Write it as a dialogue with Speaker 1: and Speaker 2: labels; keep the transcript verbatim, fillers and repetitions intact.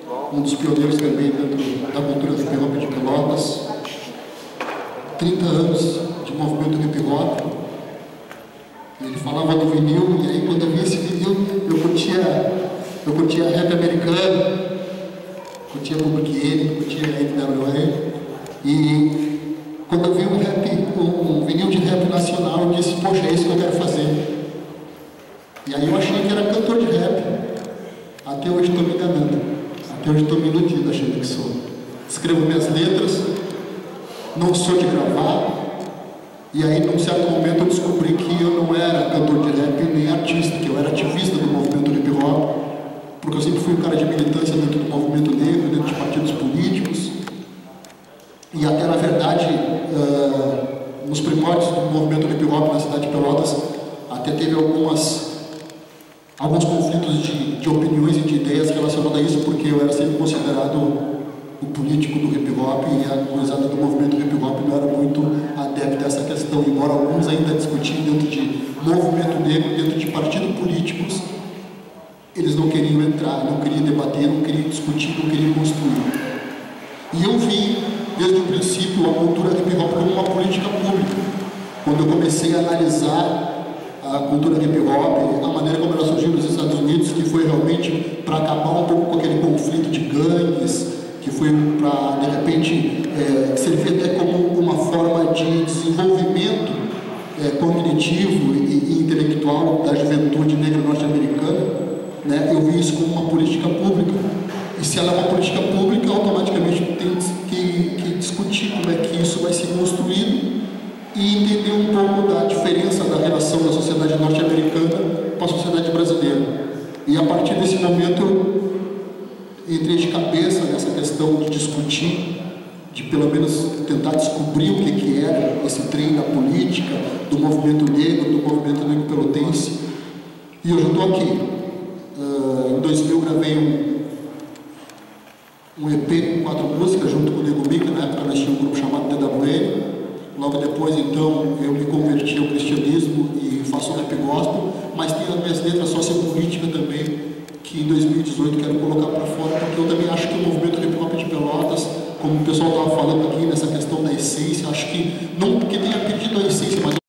Speaker 1: um dos pioneiros também dentro da cultura do hip hop de Pelotas. trinta anos de movimento hip hop. Ele falava do vinil, e aí quando eu vi esse vinil, eu curtia, eu curtia rap americano, curtia Public Enemy, curtia N W A, e quando eu vi um, rap, um, um vinil de rap nacional, eu disse, poxa, é isso que eu quero fazer. E aí eu achei que era cantor de rap. Até hoje estou me enganando. Até hoje estou me iludindo, achando que sou. Escrevo minhas letras, não sou de gravar. E aí, num certo momento, eu descobri que eu não era cantor de rap nem artista, que eu era ativista do movimento hip hop, porque eu sempre fui um cara de militância dentro do movimento negro, dentro de partidos políticos. E até, na verdade, uh, nos primórdios do movimento hip hop na cidade de Pelotas, até teve algumas, alguns conflitos de, de opiniões e de ideias relacionados a isso, porque eu era sempre considerado o político do hip hop, e a gurizada do movimento hip hop não era muito adepta a essa questão, embora alguns ainda discutiam dentro de movimento negro, dentro de partidos políticos, eles não queriam entrar, não queriam debater, não queriam discutir, não queriam construir. E eu vi, desde o princípio, a cultura hip hop como uma política pública. Quando eu comecei a analisar a cultura hip hop, a maneira como ela surgiu nos Estados Unidos, que foi realmente para acabar um pouco com aquele conflito de gangues, que foi para, de repente, é, servir até como uma forma de desenvolvimento é, cognitivo e, e intelectual da juventude negra norte-americana, né? Eu vi isso como uma política pública. E se ela é uma política pública, automaticamente tem que, que discutir como é que isso vai ser construído e entender um pouco da diferença da relação da sociedade norte-americana com a sociedade brasileira. E a partir desse momento eu entrei de cabeça nessa questão de discutir, de pelo menos tentar descobrir o que, que era esse trem da política, do movimento negro, do movimento negro pelotense. E hoje eu estou aqui. Uh, em dois mil gravei um, um E P com quatro músicas junto com o Nego Mica. Na época nós tínhamos um grupo chamado T W A. Logo depois, então, eu me converti ao cristianismo e faço rap gospel, mas tenho as minhas letras sociopolíticas também, que em dois mil e dezoito quero colocar para fora, porque eu também acho que o movimento hip hop de Pelotas, como o pessoal estava falando aqui nessa questão da essência, acho que, não porque tenha perdido a essência, mas